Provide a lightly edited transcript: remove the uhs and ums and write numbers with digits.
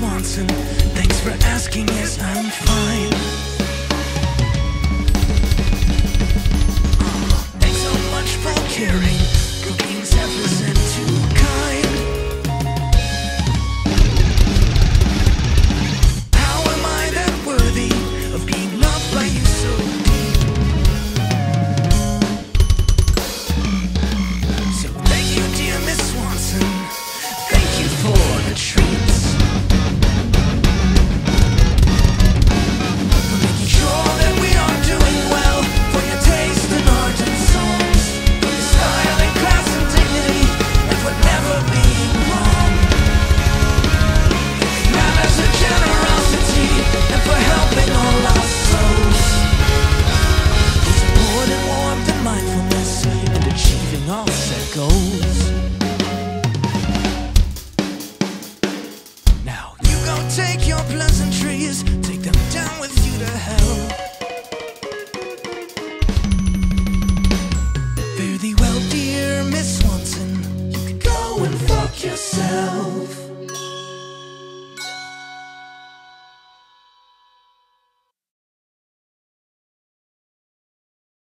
Swanson. Thanks for asking, yes, I'm fine. Thanks so much for caring. Cooking's effortless and too kind. How am I that worthy of being loved by you so deep? So thank you, dear Miss Swanson. Thank you for the treats. For making sure that we are doing well. For your taste in art and songs. For your style and class and dignity. And for never being wrong. For manners and generosity. And for helping all our souls. For support and warmth and mindfulness. And achieving all set goals. Now you go take your pleasantries, take them down with you to hell. Fare thee well, dear Miss Swanson. You can go and fuck yourself.